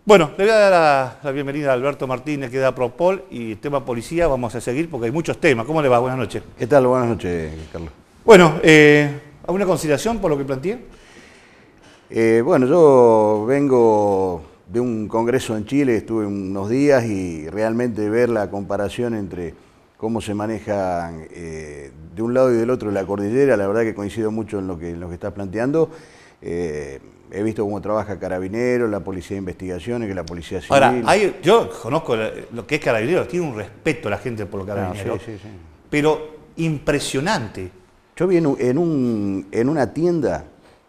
Bueno, le voy a dar la bienvenida a Alberto Martínez, que da Propol, y el tema policía vamos a seguir porque hay muchos temas. ¿Cómo le va? Buenas noches. ¿Qué tal? Buenas noches, Carlos. Bueno, ¿alguna consideración por lo que planteé? Bueno, yo vengo de un congreso en Chile, estuve unos días y realmente ver la comparación entre cómo se manejan de un lado y del otro la cordillera, la verdad que coincido mucho en lo que estás planteando. He visto cómo trabaja Carabineros, la Policía de Investigaciones, que la Policía Civil. Ahora, yo conozco lo que es Carabineros, tiene un respeto la gente por los Carabineros, sí. pero impresionante. Yo vi en una tienda,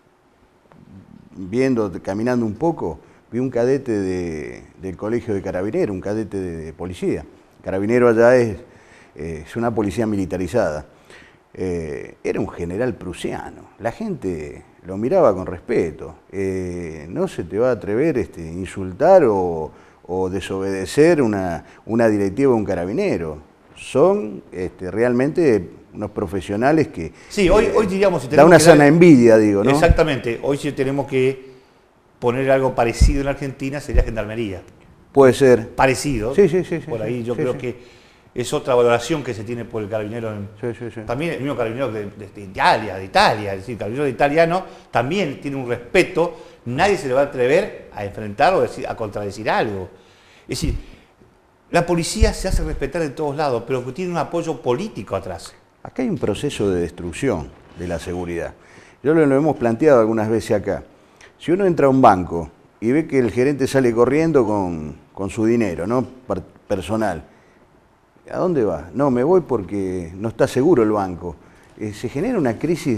caminando un poco, vi un cadete del colegio de Carabineros, un cadete de policía. Carabinero allá es una policía militarizada. Era un general prusiano. La gente lo miraba con respeto. No se te va a atrever insultar o desobedecer una directiva de un carabinero. Son realmente unos profesionales que sí, hoy diríamos, si da una sana envidia, digo, ¿no? Exactamente. Hoy si tenemos que poner algo parecido en Argentina sería Gendarmería. Puede ser. Parecido. Sí. Por ahí yo creo que es otra valoración que se tiene por el carabinero. Sí. También el mismo carabinero de Italia, es decir, el carabinero italiano también tiene un respeto, nadie se le va a atrever a enfrentar o a contradecir algo. Es decir, la policía se hace respetar en todos lados, pero tiene un apoyo político atrás. Acá hay un proceso de destrucción de la seguridad. Yo lo hemos planteado algunas veces acá. Si uno entra a un banco y ve que el gerente sale corriendo con su dinero, ¿no? Personal, ¿a dónde va? No, me voy porque no está seguro el banco. Se genera una crisis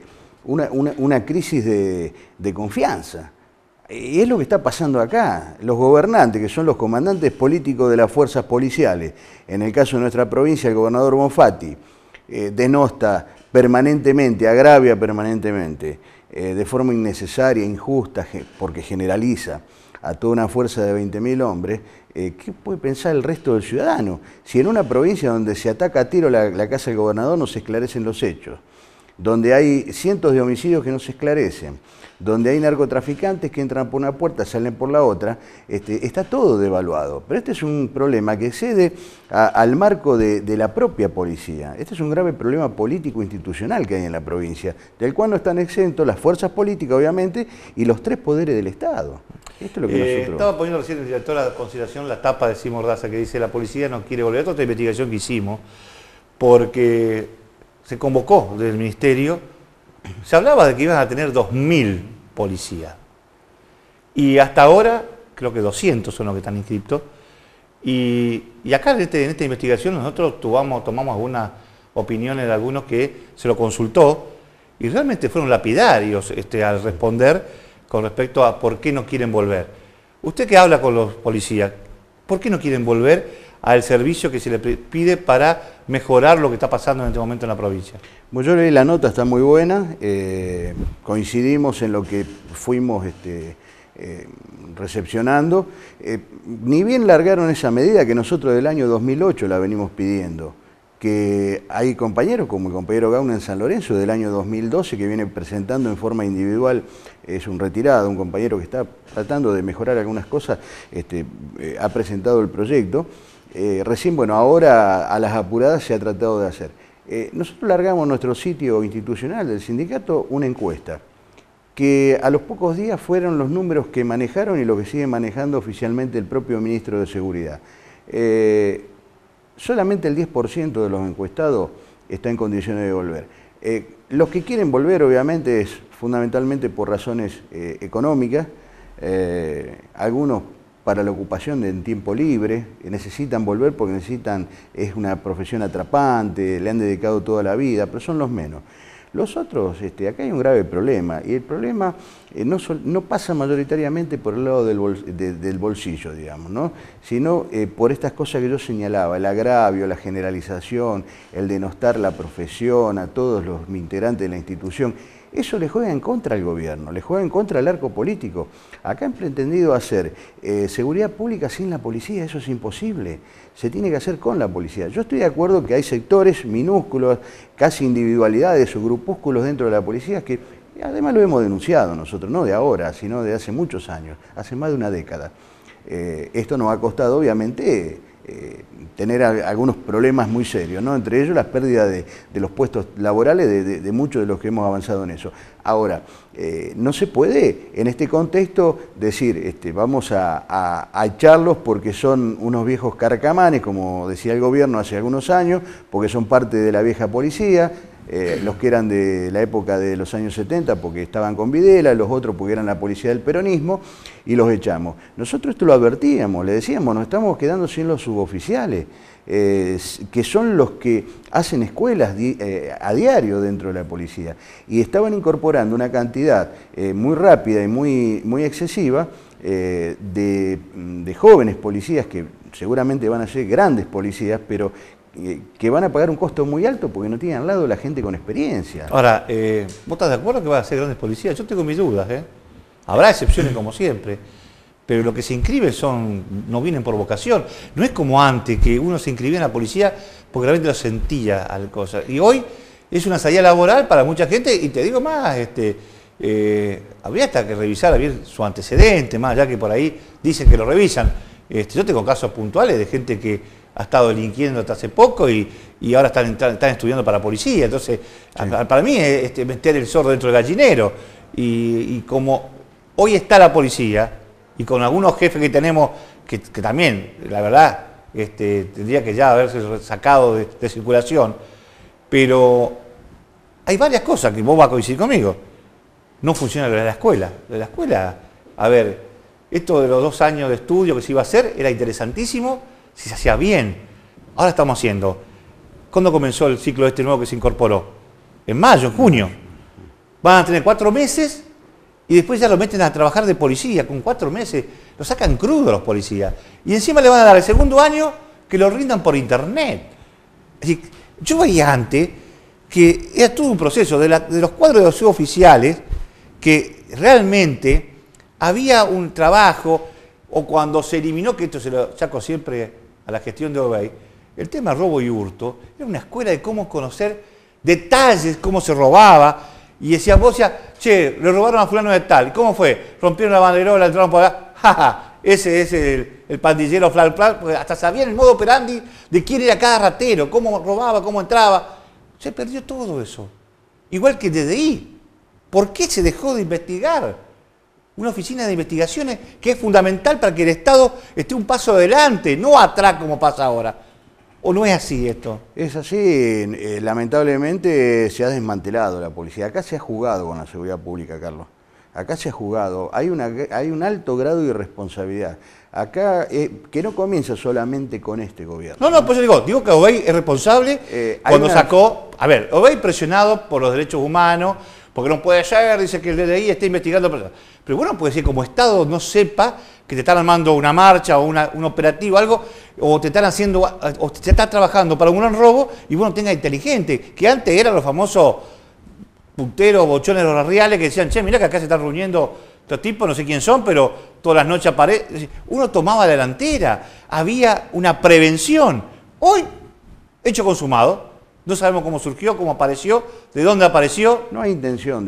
una crisis de confianza. Y es lo que está pasando acá. Los gobernantes, que son los comandantes políticos de las fuerzas policiales, en el caso de nuestra provincia, el gobernador Bonfatti, denosta permanentemente, agravia permanentemente, de forma innecesaria, injusta, porque generaliza a toda una fuerza de 20.000 hombres. ¿Qué puede pensar el resto del ciudadano? Si en una provincia donde se ataca a tiro la casa del gobernador no se esclarecen los hechos, donde hay cientos de homicidios que no se esclarecen, donde hay narcotraficantes que entran por una puerta, salen por la otra, está todo devaluado. Pero este es un problema que excede al marco de la propia policía. Este es un grave problema político-institucional que hay en la provincia, del cual no están exentos las fuerzas políticas, obviamente, y los tres poderes del Estado. Esto es lo que nosotros... Estaba poniendo recién el director a consideración la tapa de Simón Mordaza que dice la policía no quiere volver. Esta es otra investigación que hicimos, porque se convocó del ministerio, se hablaba de que iban a tener 2.000 policías. Y hasta ahora, creo que 200 son los que están inscriptos. Y acá en esta investigación nosotros tomamos algunas opiniones de algunos que se lo consultó y realmente fueron lapidarios al responder con respecto a por qué no quieren volver. Usted que habla con los policías, ¿por qué no quieren volver al servicio que se le pide para mejorar lo que está pasando en este momento en la provincia? Bueno, yo leí la nota, está muy buena, coincidimos en lo que fuimos recepcionando. Ni bien largaron esa medida que nosotros del año 2008 la venimos pidiendo, que hay compañeros como el compañero Gauna en San Lorenzo del año 2012 que viene presentando en forma individual, es un retirado, un compañero que está tratando de mejorar algunas cosas, ha presentado el proyecto. Recién, bueno, ahora a las apuradas se ha tratado de hacer. Nosotros largamos nuestro sitio institucional del sindicato una encuesta, que a los pocos días fueron los números que manejaron y lo que sigue manejando oficialmente el propio ministro de Seguridad. Solamente el 10% de los encuestados está en condiciones de volver. Los que quieren volver, obviamente, es fundamentalmente por razones económicas, algunos para la ocupación en tiempo libre, necesitan volver porque es una profesión atrapante, le han dedicado toda la vida, pero son los menos. Los otros, acá hay un grave problema, y el problema no pasa mayoritariamente por el lado del bolsillo, digamos, ¿no? Sino por estas cosas que yo señalaba, el agravio, la generalización, el denostar la profesión a todos los integrantes de la institución. Eso le juega en contra al gobierno, le juega en contra al arco político. Acá han pretendido hacer seguridad pública sin la policía, eso es imposible. Se tiene que hacer con la policía. Yo estoy de acuerdo que hay sectores minúsculos, casi individualidades o grupúsculos dentro de la policía que, además lo hemos denunciado nosotros, no de ahora, sino de hace muchos años, hace más de una década. esto nos ha costado obviamente tener algunos problemas muy serios, ¿no? Entre ellos la pérdida de los puestos laborales de muchos de los que hemos avanzado en eso. Ahora, no se puede en este contexto decir vamos a echarlos porque son unos viejos carcamanes, como decía el gobierno hace algunos años, porque son parte de la vieja policía, los que eran de la época de los años 70 porque estaban con Videla, los otros porque eran la policía del peronismo, y los echamos. Nosotros esto lo advertíamos, le decíamos, nos estamos quedando sin los suboficiales, que son los que hacen escuelas a diario dentro de la policía, y estaban incorporando una cantidad muy rápida y muy excesiva de jóvenes policías que seguramente van a ser grandes policías, pero que van a pagar un costo muy alto porque no tienen al lado la gente con experiencia. Ahora, ¿vos estás de acuerdo que van a ser grandes policías? Yo tengo mis dudas, ¿eh? Habrá excepciones como siempre, pero lo que se inscriben no vienen por vocación. No es como antes, que uno se inscribía en la policía porque realmente lo sentía al cosa. Y hoy es una salida laboral para mucha gente, y te digo más, habría hasta que revisar bien su antecedente, más allá que por ahí dicen que lo revisan. Yo tengo casos puntuales de gente que ha estado delinquiendo hasta hace poco y ahora están estudiando para policía. Entonces, sí, para mí es meter el zorro dentro del gallinero. Y como hoy está la policía, y con algunos jefes que tenemos, que también, la verdad, tendría que ya haberse sacado de circulación, pero hay varias cosas que vos vas a coincidir conmigo. No funciona lo de la escuela. Lo de la escuela, a ver, esto de los 2 años de estudio que se iba a hacer era interesantísimo si se hacía bien. Ahora estamos haciendo. ¿Cuándo comenzó el ciclo nuevo que se incorporó? En mayo, en junio. Van a tener 4 meses y después ya lo meten a trabajar de policía. Con 4 meses lo sacan crudo los policías. Y encima le van a dar el segundo año que lo rindan por internet. Es decir, yo veía antes que era todo un proceso de los cuadros de suboficiales, que realmente había un trabajo, o cuando se eliminó, que esto se lo saco siempre a la gestión de Obey, el tema robo y hurto, era una escuela de cómo conocer detalles, cómo se robaba, y decían, vos decías, che, le robaron a fulano de tal, ¿cómo fue? Rompieron la banderola, entraron por acá, jaja, ese es el pandillero flan, porque hasta sabían el modo operandi de quién era cada ratero, cómo robaba, cómo entraba. Se perdió todo eso. Igual que DDI. ¿Por qué se dejó de investigar? Una oficina de investigaciones que es fundamental para que el Estado esté un paso adelante, no atrás como pasa ahora. ¿O no es así esto? Es así, lamentablemente se ha desmantelado la policía. Acá se ha jugado con la seguridad pública, Carlos. Acá se ha jugado. Hay un alto grado de irresponsabilidad. Acá, que no comienza solamente con este gobierno. No, pues yo digo que Obey es responsable cuando sacó... A ver, Obey presionado por los derechos humanos, porque no puede ser, dice que el DDI está investigando... Pero bueno, puede ser como Estado no sepa que te están armando una marcha o un operativo, algo, o te están haciendo, o te están trabajando para un gran robo, y bueno, tenga inteligente, que antes eran los famosos punteros, bochones, los reales, que decían, che, mirá que acá se están reuniendo estos tipos, no sé quién son, pero todas las noches aparecen. Uno tomaba la delantera, había una prevención. Hoy, hecho consumado, no sabemos cómo surgió, cómo apareció, de dónde apareció. No hay intención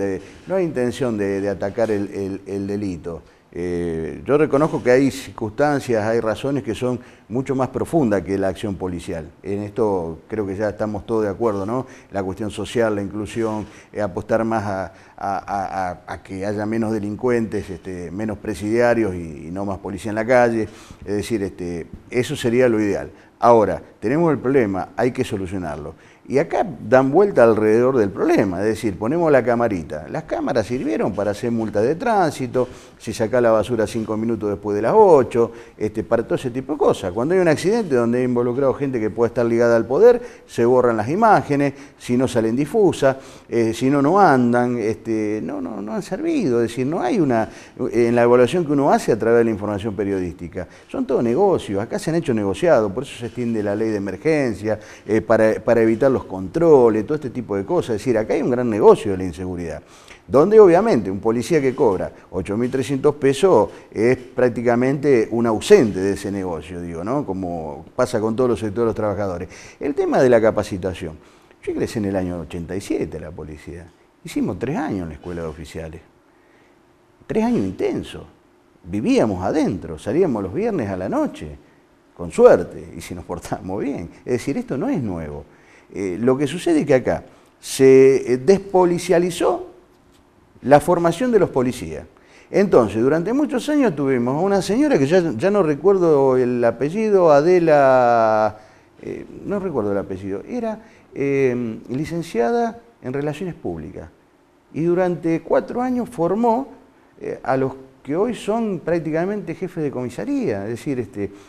de atacar el delito. Yo reconozco que hay circunstancias, hay razones que son mucho más profundas que la acción policial. En esto creo que ya estamos todos de acuerdo, ¿no? La cuestión social, la inclusión, apostar más a que haya menos delincuentes, menos presidiarios y no más policía en la calle. Es decir, eso sería lo ideal. Ahora, tenemos el problema, hay que solucionarlo. Y acá dan vuelta alrededor del problema, es decir, ponemos la camarita. Las cámaras sirvieron para hacer multas de tránsito, si saca la basura 5 minutos después de las 8, para todo ese tipo de cosas. Cuando hay un accidente donde hay involucrado gente que puede estar ligada al poder, se borran las imágenes, si no salen difusas, si no andan, no han servido. Es decir, no hay en la evaluación que uno hace a través de la información periodística. Son todos negocios, acá se han hecho negociados, por eso se extiende la ley de emergencia, para evitar los controles, todo este tipo de cosas. Es decir, acá hay un gran negocio de la inseguridad, donde obviamente un policía que cobra 8.300 pesos es prácticamente un ausente de ese negocio, digo, ¿no? Como pasa con todos los sectores de los trabajadores. El tema de la capacitación. Yo ingresé en el año 87 a la policía. Hicimos 3 años en la escuela de oficiales. 3 años intensos. vivíamos adentro, salíamos los viernes a la noche, con suerte, y si nos portábamos bien. Es decir, esto no es nuevo. Lo que sucede es que acá se despolicializó la formación de los policías. Entonces, durante muchos años tuvimos a una señora que ya no recuerdo el apellido, Adela, no recuerdo el apellido, era licenciada en Relaciones Públicas. Y durante 4 años formó a los que hoy son prácticamente jefes de comisaría. Es decir,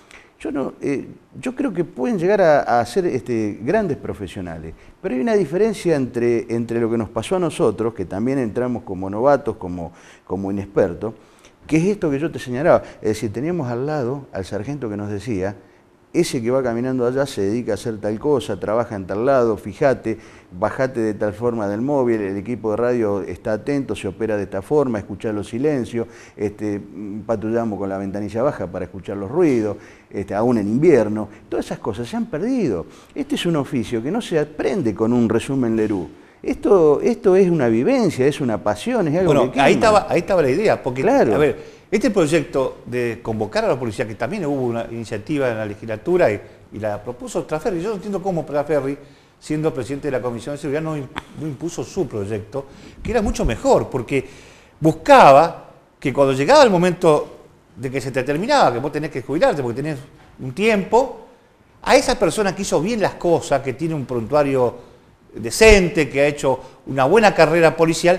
yo creo que pueden llegar a ser grandes profesionales, pero hay una diferencia entre lo que nos pasó a nosotros, que también entramos como novatos, como inexpertos, que es esto que yo te señalaba. Es decir, teníamos al lado al sargento que nos decía: ese que va caminando allá se dedica a hacer tal cosa, trabaja en tal lado, fíjate, bajate de tal forma del móvil, el equipo de radio está atento, se opera de esta forma, escuchar los silencios, patrullamos con la ventanilla baja para escuchar los ruidos, aún en invierno. Todas esas cosas se han perdido. Este es un oficio que no se aprende con un resumen Lerú. Esto es una vivencia, es una pasión, es algo que ahí estaba la idea, porque, claro. A ver, este proyecto de convocar a la policía, que también hubo una iniciativa en la legislatura y la propuso Traferri. Yo no entiendo cómo Traferri, siendo presidente de la Comisión de Seguridad, no impuso su proyecto, que era mucho mejor, porque buscaba que cuando llegaba el momento de que se te terminaba, que vos tenés que jubilarte porque tenés un tiempo, a esa persona que hizo bien las cosas, que tiene un prontuario decente, que ha hecho una buena carrera policial,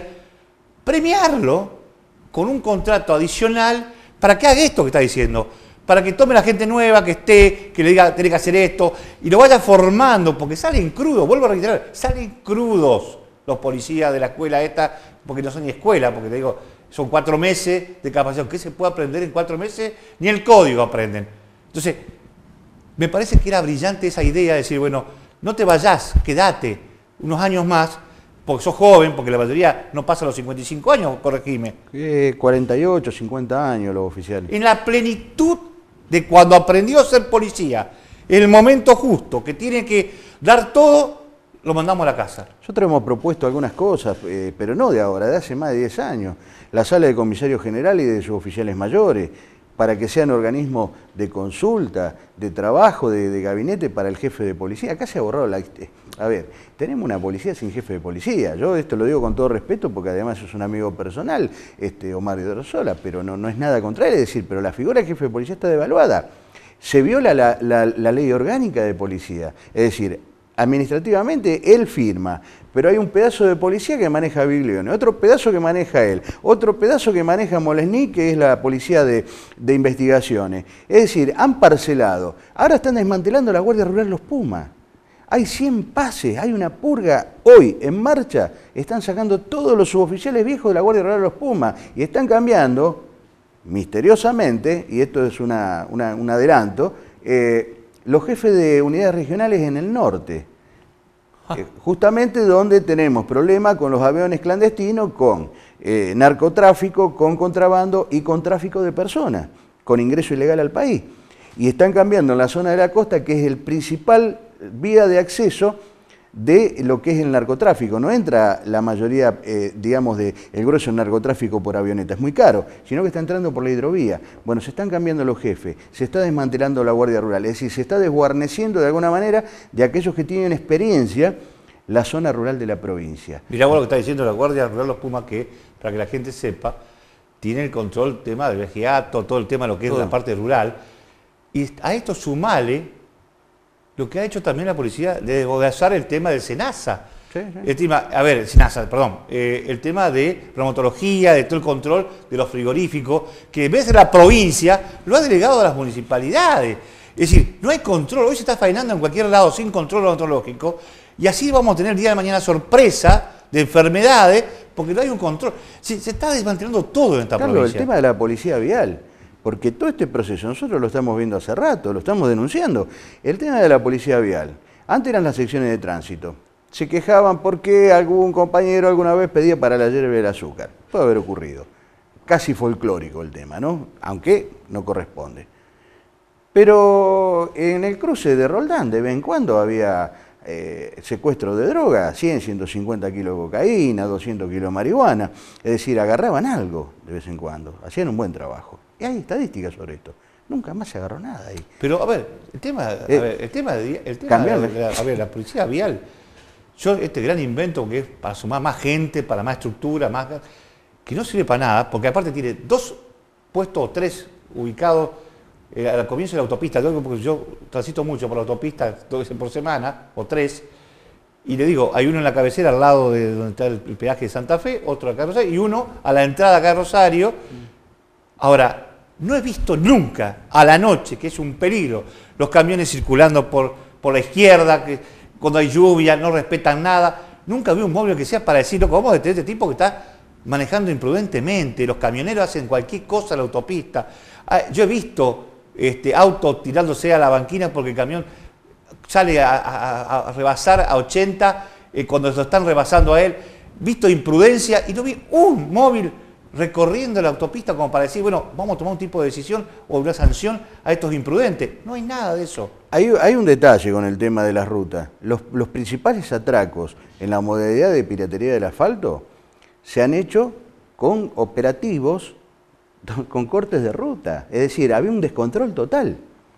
premiarlo con un contrato adicional para que haga esto que está diciendo, para que tome la gente nueva, que le diga, tenés que hacer esto, y lo vaya formando, porque salen crudos, vuelvo a reiterar, salen crudos los policías de la escuela esta, porque no son ni escuela, porque te digo, son 4 meses de capacitación. ¿Qué se puede aprender en 4 meses? Ni el código aprenden. Entonces, me parece que era brillante esa idea de decir, bueno, no te vayas, quédate unos años más, porque sos joven, porque la mayoría no pasa los 55 años, corregime. 48, 50 años los oficiales. En la plenitud de cuando aprendió a ser policía, en el momento justo, que tiene que dar todo, lo mandamos a la casa. Nosotros hemos propuesto algunas cosas, pero no de ahora, de hace más de 10 años. La sala de comisario general y de sus oficiales mayores, para que sean organismos de consulta, de trabajo, de gabinete para el jefe de policía. Acá se ha borrado la... A ver, tenemos una policía sin jefe de policía. Yo esto lo digo con todo respeto porque además es un amigo personal, Omar Hidrosola, pero no es nada contra él. Es decir, pero la figura de jefe de policía está devaluada. Se viola la ley orgánica de policía. Es decir, administrativamente él firma, pero hay un pedazo de policía que maneja Biglione, otro pedazo que maneja él, otro pedazo que maneja Molesní, que es la policía de investigaciones. Es decir, han parcelado. Ahora están desmantelando la Guardia Rural Los Pumas. Hay 100 pases, hay una purga hoy en marcha. Están sacando todos los suboficiales viejos de la Guardia Rural Los Pumas y están cambiando misteriosamente, y esto es un adelanto, los jefes de unidades regionales en el norte. Justamente donde tenemos problemas con los aviones clandestinos, con narcotráfico, con contrabando y con tráfico de personas, con ingreso ilegal al país. Y están cambiando en la zona de la costa, que es el principal vía de acceso de lo que es el narcotráfico. No entra la mayoría, digamos, del grueso del narcotráfico por avioneta, es muy caro, sino que está entrando por la hidrovía. Bueno, se están cambiando los jefes, se está desmantelando la Guardia Rural, es decir, se está desguarneciendo de alguna manera de aquellos que tienen experiencia la zona rural de la provincia. Mirá vos lo que está diciendo la Guardia Rural Los Pumas, que, para que la gente sepa, tiene el control del tema del vejigato, todo el tema de lo que es la parte rural, y a esto sumale lo que ha hecho también la policía de desgozar el tema del SENASA. Sí, sí. El tema, SENASA, perdón, el tema de bromatología, de todo el control de los frigoríficos, que en vez de la provincia lo ha delegado a las municipalidades. Es decir, no hay control, hoy se está faenando en cualquier lado sin control bromatológico, y así vamos a tener día de mañana sorpresa de enfermedades, porque no hay un control. Se está desmantelando todo en esta provincia. El tema de la policía vial. Porque todo este proceso nosotros lo estamos viendo hace rato, lo estamos denunciando. El tema de la policía vial. Antes eran las secciones de tránsito. Se quejaban porque algún compañero alguna vez pedía para la yerba el azúcar. Puede haber ocurrido. Casi folclórico el tema, ¿no? Aunque no corresponde. Pero en el cruce de Roldán de vez en cuando había secuestro de droga, 100, 150 kilos de cocaína, 200 kilos de marihuana. Es decir, agarraban algo de vez en cuando. Hacían un buen trabajo. Y hay estadísticas sobre esto. Nunca más se agarró nada ahí. Pero, a ver, la policía vial, este gran invento que es para sumar más gente, para más estructura, que no sirve para nada, porque aparte tiene 2 puestos o 3 ubicados al comienzo de la autopista. Porque yo transito mucho por la autopista 2 veces por semana, o 3, y le digo, hay uno en la cabecera al lado de donde está el peaje de Santa Fe, otro acá en Rosario, y uno a la entrada acá de Rosario. Ahora, no he visto nunca a la noche, que es un peligro, los camiones circulando por la izquierda, que cuando hay lluvia no respetan nada. Nunca vi un móvil que sea para decirlo, vamos a detener este tipo que está manejando imprudentemente. Los camioneros hacen cualquier cosa en la autopista. Yo he visto autos tirándose a la banquina porque el camión sale a rebasar a 80 cuando lo están rebasando a él. Visto imprudencia y no vi un móvil recorriendo la autopista como para decir, bueno, vamos a tomar un tipo de decisión o una sanción a estos imprudentes. No hay nada de eso. Hay un detalle con el tema de las rutas. Los principales atracos en la modalidad de piratería del asfalto se han hecho con operativos, con cortes de ruta. Es decir, había un descontrol total,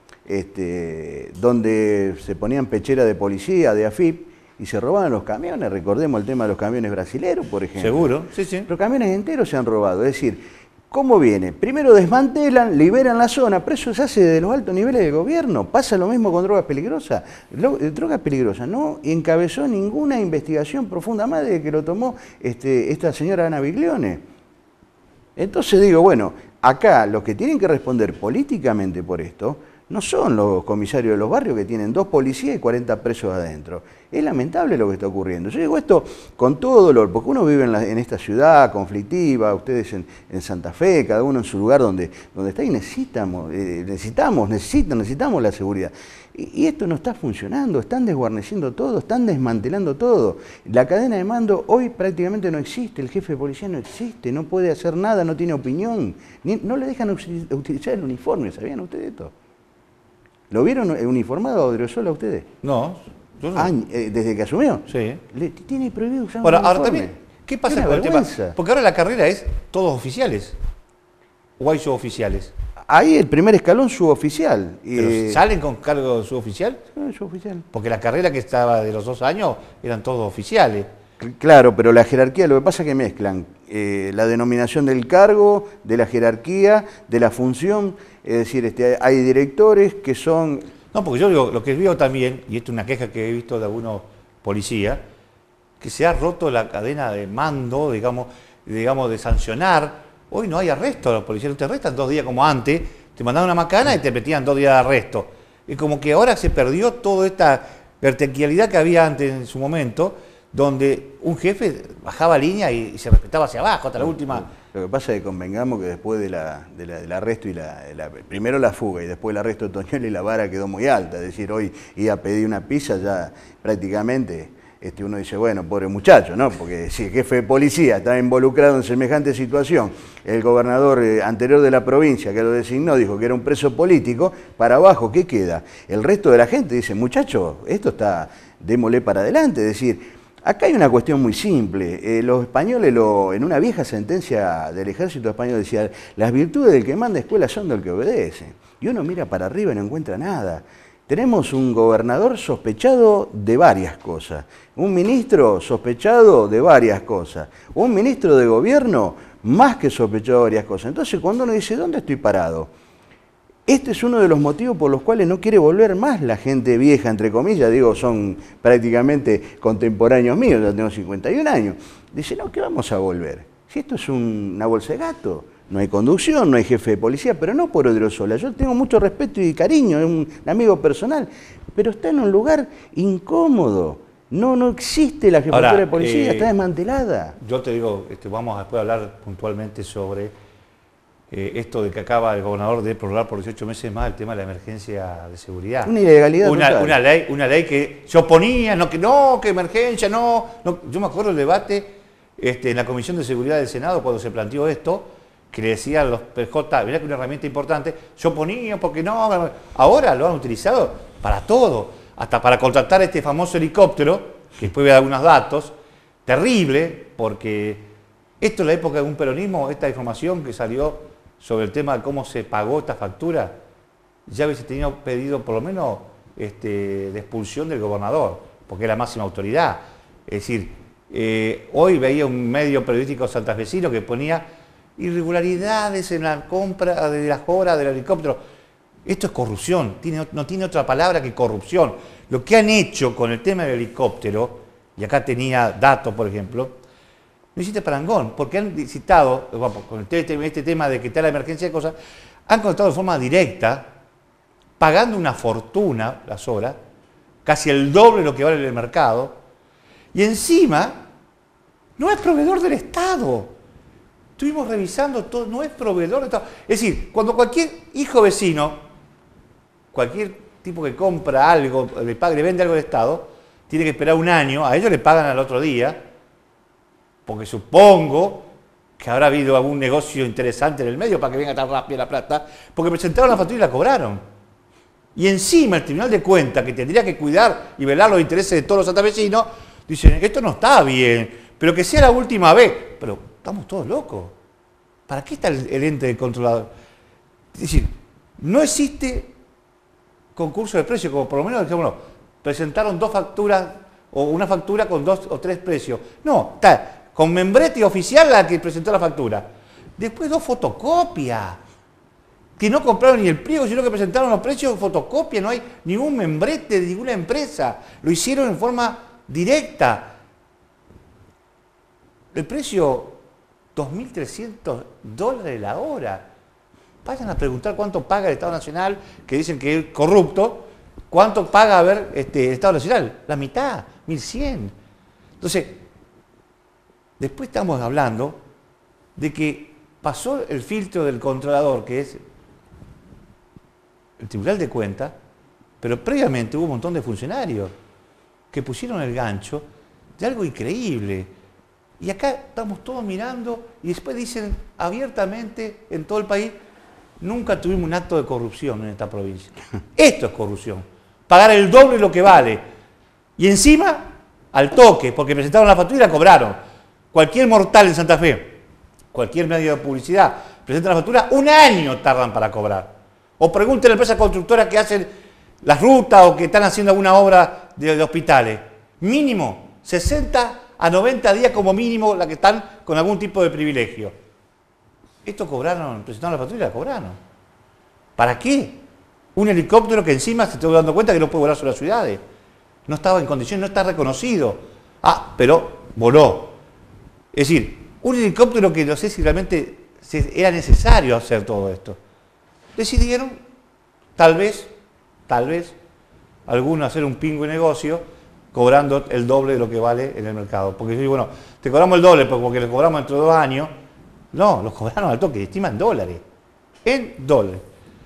donde se ponían pecheras de policía, de AFIP, y se robaban los camiones. Recordemos el tema de los camiones brasileros, por ejemplo. Seguro, sí. Los camiones enteros se han robado. Es decir, ¿cómo viene? Primero desmantelan, liberan la zona, pero eso se hace de los altos niveles del gobierno. Pasa lo mismo con drogas peligrosas. Drogas peligrosas no encabezó ninguna investigación profunda más de que lo tomó esta señora Ana Biglione. Entonces digo, bueno, acá los que tienen que responder políticamente por esto no son los comisarios de los barrios que tienen 2 policías y 40 presos adentro. Es lamentable lo que está ocurriendo. Yo digo esto con todo dolor, porque uno vive en esta ciudad conflictiva, ustedes en Santa Fe, cada uno en su lugar donde está, y necesitamos la seguridad. Y esto no está funcionando, están desguarneciendo todo, están desmantelando todo. La cadena de mando hoy prácticamente no existe, el jefe de policía no existe, no puede hacer nada, no tiene opinión, no le dejan utilizar el uniforme, ¿sabían ustedes esto? ¿Lo vieron uniformado a Odriozola ustedes? No, yo no. ¿Desde que asumió? Sí. Tiene prohibido usar Bueno, uniforme. ahora también, ¿qué pasa con el tema? Porque ahora la carrera es todos oficiales. ¿O hay suboficiales? Ahí el primer escalón suboficial. ¿Pero salen con cargo suboficial? Suboficial. Porque la carrera que estaba de los 2 años eran todos oficiales. Claro, pero la jerarquía, lo que pasa es que mezclan la denominación del cargo, de la jerarquía, de la función. Es decir, hay directores que son... No, porque yo digo, lo que veo también, y esto es una queja que he visto de algunos policías, que se ha roto la cadena de mando, digamos de sancionar. Hoy no hay arresto a los policías, no te arrestan 2 días como antes, te mandaban una macana y te metían 2 días de arresto. Es como que ahora se perdió toda esta verticalidad que había antes en su momento, donde un jefe bajaba línea y se respetaba hacia abajo hasta la última. Lo que pasa es que convengamos que después del arresto y primero la fuga y después el arresto de Toñoli, la vara quedó muy alta. Es decir, hoy ir a pedir una pizza ya prácticamente uno dice, bueno, pobre muchacho, ¿no? Porque si el jefe de policía está involucrado en semejante situación, el gobernador anterior de la provincia que lo designó dijo que era un preso político, para abajo, ¿qué queda? El resto de la gente dice, muchacho, esto está, démosle para adelante. Es decir, acá hay una cuestión muy simple. Los españoles, en una vieja sentencia del ejército español decía, las virtudes del que manda escuela son del que obedece. Y uno mira para arriba y no encuentra nada. Tenemos un gobernador sospechado de varias cosas, un ministro sospechado de varias cosas, un ministro de gobierno más que sospechado de varias cosas. Entonces cuando uno dice, ¿dónde estoy parado? Este es uno de los motivos por los cuales no quiere volver más la gente vieja, entre comillas, digo, son prácticamente contemporáneos míos, ya tengo 51 años. Dice, no, ¿qué vamos a volver? Si esto es una bolsa de gato. No hay conducción, no hay jefe de policía, pero no por Odriozola. Yo tengo mucho respeto y cariño, es un amigo personal, pero está en un lugar incómodo. No existe la jefatura de policía, está desmantelada. Yo te digo, vamos después a hablar puntualmente sobre esto de que acaba el gobernador de prorrogar por 18 meses más el tema de la emergencia de seguridad. Una ilegalidad total. Una ley que se oponía, que emergencia, no. Yo me acuerdo del debate en la Comisión de Seguridad del Senado cuando se planteó esto, que le decían los PJ, mirá que una herramienta importante, se oponía porque no, ahora lo han utilizado para todo, hasta para contratar este famoso helicóptero, que después voy a dar algunos datos, terrible, porque esto es la época de un peronismo, esta información que salió sobre el tema de cómo se pagó esta factura, ya hubiese tenido pedido por lo menos de expulsión del gobernador, porque es la máxima autoridad. Es decir, hoy veía un medio periodístico santafesino que ponía irregularidades en la compra de las obras del helicóptero. Esto es corrupción, no tiene otra palabra que corrupción. Lo que han hecho con el tema del helicóptero, y acá tenía datos, por ejemplo, no hiciste parangón, porque han citado, con este tema de que está la emergencia de cosas, han contratado de forma directa, pagando una fortuna las obras, casi el doble de lo que vale en el mercado, y encima no es proveedor del Estado. Estuvimos revisando todo, no es proveedor del Estado. Es decir, cuando cualquier hijo vecino, cualquier tipo que compra algo, le vende algo al Estado, tiene que esperar un año, a ellos le pagan al otro día, porque supongo que habrá habido algún negocio interesante en el medio para que venga tan rápido la plata, porque presentaron la factura y la cobraron. Y encima el Tribunal de Cuentas, que tendría que cuidar y velar los intereses de todos los santafesinos, dicen, esto no está bien, pero que sea la última vez. Pero estamos todos locos. ¿Para qué está el ente del controlador? Es decir, no existe concurso de precios, como por lo menos, bueno, presentaron dos facturas, o una factura con 2 o 3 precios. No, está con membrete oficial la que presentó la factura. Después 2 fotocopias, que no compraron ni el pliego, sino que presentaron los precios fotocopia, no hay ningún membrete de ninguna empresa. Lo hicieron en forma directa. El precio, $2.300 la hora. Vayan a preguntar cuánto paga el Estado Nacional, que dicen que es corrupto, cuánto paga el Estado Nacional. La mitad, 1.100. Entonces, después estamos hablando de que pasó el filtro del controlador, que es el Tribunal de Cuentas, pero previamente hubo un montón de funcionarios que pusieron el gancho de algo increíble. Y acá estamos todos mirando y después dicen abiertamente en todo el país, nunca tuvimos un acto de corrupción en esta provincia. Esto es corrupción. Pagar el doble de lo que vale. Y encima, al toque, porque presentaron la factura y la cobraron. Cualquier mortal en Santa Fe, cualquier medio de publicidad, presenta la factura, un año tardan para cobrar. O pregunten a la empresa constructora que hacen las rutas o que están haciendo alguna obra de hospitales. Mínimo 60 a 90 días como mínimo la que están con algún tipo de privilegio. Esto cobraron, presentaron la factura y la cobraron. ¿Para qué? Un helicóptero que encima se estoy dando cuenta que no puede volar sobre las ciudades. No estaba en condiciones, no está reconocido. Ah, pero voló. Es decir, un helicóptero que no sé si realmente era necesario hacer todo esto. Decidieron, tal vez, algunos hacer un pingüe negocio cobrando el doble de lo que vale en el mercado. Porque yo bueno, te cobramos el doble porque lo cobramos dentro de 2 años. No, los cobraron al toque, estiman dólares. En dólares.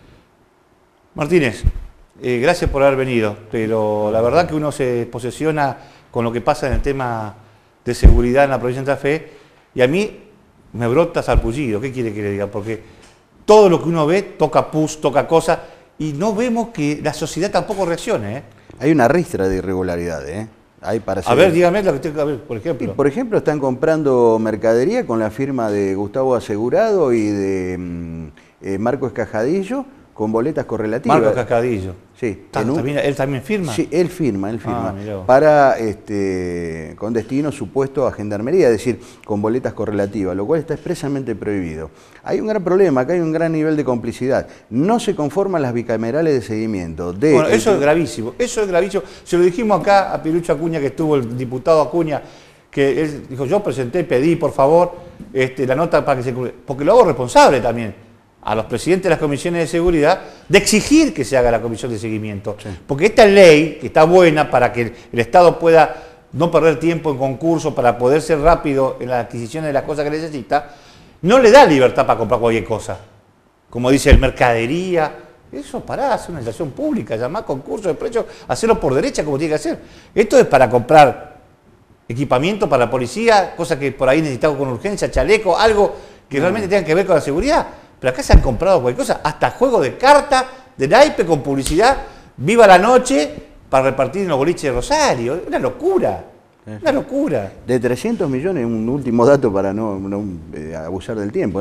Martínez, gracias por haber venido, pero la verdad que uno se posesiona con lo que pasa en el tema de seguridad en la provincia de Santa Fe y a mí me brota sarpullido. ¿Qué quiere que le diga? Porque todo lo que uno ve toca pus, toca cosas y no vemos que la sociedad tampoco reaccione. Hay una ristra de irregularidades. Hay para a ver, dígame lo que tengo que ver, por ejemplo. Y, por ejemplo, están comprando mercadería con la firma de Gustavo Asegurado y de Marcos Cascadillo con boletas correlativas. Marcos Cascadillo. Sí. ¿Él también firma? Sí, él firma. Para, con destino supuesto a Gendarmería, es decir, con boletas correlativas, lo cual está expresamente prohibido. Hay un gran problema, acá hay un gran nivel de complicidad. No se conforman las bicamerales de seguimiento. Bueno, eso es gravísimo, Se lo dijimos acá a Pirucho Acuña, que estuvo el diputado Acuña, que él dijo, yo pedí, por favor, la nota para que se... Porque lo hago responsable también a los presidentes de las comisiones de seguridad, de exigir que se haga la comisión de seguimiento. Sí. Porque esta ley, que está buena para que el Estado pueda no perder tiempo en concurso, para poder ser rápido en las adquisiciones de las cosas que necesita, no le da libertad para comprar cualquier cosa. Como dice el mercadería, eso pará, hacer una licitación pública, llamar concurso de precios, hacerlo por derecha como tiene que hacer. Esto es para comprar equipamiento para la policía, cosas que por ahí necesitamos con urgencia, chaleco, algo que realmente tenga que ver con la seguridad. Pero acá se han comprado cualquier cosa, hasta juegos de carta, de naipe con publicidad, viva la noche, para repartir en los boliches de Rosario. Una locura, una locura. De 300 millones, un último dato para no abusar del tiempo, ¿no?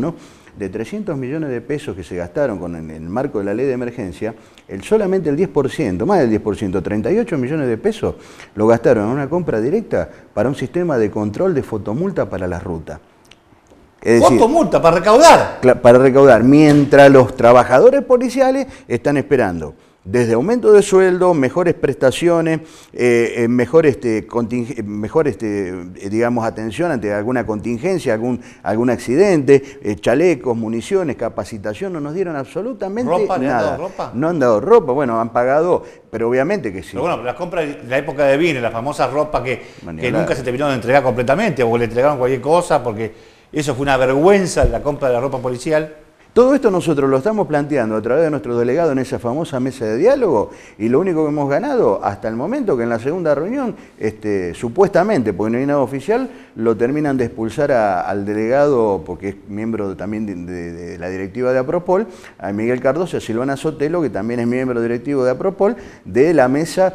de 300 millones de pesos que se gastaron en el marco de la ley de emergencia, solamente el 10%, más del 10%, 38 millones de pesos, lo gastaron en una compra directa para un sistema de control de fotomulta para las rutas. Es decir, fotomulta para recaudar. Para recaudar, mientras los trabajadores policiales están esperando desde aumento de sueldo, mejores prestaciones, mejor digamos, atención ante alguna contingencia, algún accidente, chalecos, municiones, capacitación, no nos dieron absolutamente ¿Ropa? nada. ¿Le han dado ropa? No han dado ropa, bueno, han pagado, pero obviamente que sí. Pero bueno, las compras de la época de Vine, la famosa ropa que nunca se terminó de entregar completamente, o le entregaron cualquier cosa, porque eso fue una vergüenza, la compra de la ropa policial. Todo esto nosotros lo estamos planteando a través de nuestros delegados en esa famosa mesa de diálogo, y lo único que hemos ganado hasta el momento que en la segunda reunión, supuestamente, porque no hay nada oficial, lo terminan de expulsar al delegado, porque es miembro también de la directiva de Apropol, a Miguel Cardoso y a Silvana Sotelo, que también es miembro directivo de Apropol, de la mesa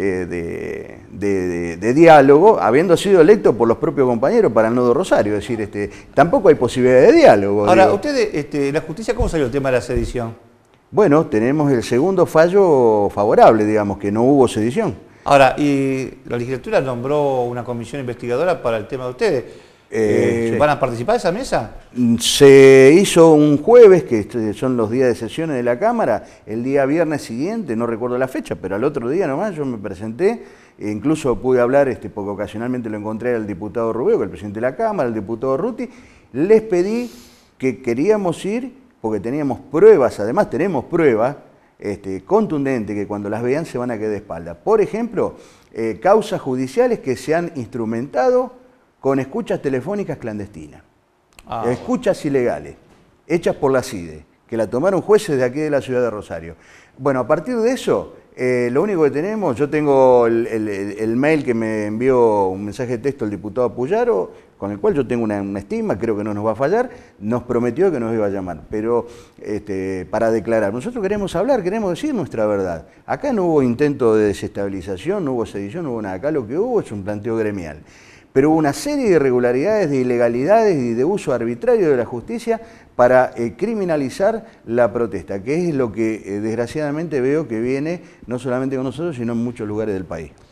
de diálogo, habiendo sido electo por los propios compañeros para el Nodo Rosario. Es decir, tampoco hay posibilidad de diálogo. Ahora, ustedes, la justicia, ¿cómo salió el tema de la sedición? Bueno, tenemos el segundo fallo favorable, digamos, que no hubo sedición. Ahora, y la legislatura nombró una comisión investigadora para el tema de ustedes. Sí. ¿Van a participar de esa mesa? Se hizo un jueves, que son los días de sesiones de la Cámara, el día viernes siguiente, no recuerdo la fecha, pero al otro día nomás yo me presenté, e incluso pude hablar, porque ocasionalmente lo encontré al diputado Rubio, que es el presidente de la Cámara, al diputado Ruti, les pedí que queríamos ir, porque teníamos pruebas, además tenemos pruebas contundentes, que cuando las vean se van a quedar de espaldas. Por ejemplo, causas judiciales que se han instrumentado con escuchas telefónicas clandestinas, escuchas ilegales, hechas por la CIDE, que la tomaron jueces de aquí de la ciudad de Rosario. Bueno, a partir de eso, lo único que tenemos, yo tengo el mail que me envió un mensaje de texto el diputado Puyaro, con el cual yo tengo una estima, creo que no nos va a fallar, nos prometió que nos iba a llamar, pero para declarar. Nosotros queremos hablar, queremos decir nuestra verdad. Acá no hubo intento de desestabilización, no hubo sedición, no hubo nada. Acá lo que hubo es un planteo gremial. Pero hubo una serie de irregularidades, de ilegalidades y de uso arbitrario de la justicia para criminalizar la protesta, que es lo que desgraciadamente veo que viene no solamente con nosotros, sino en muchos lugares del país.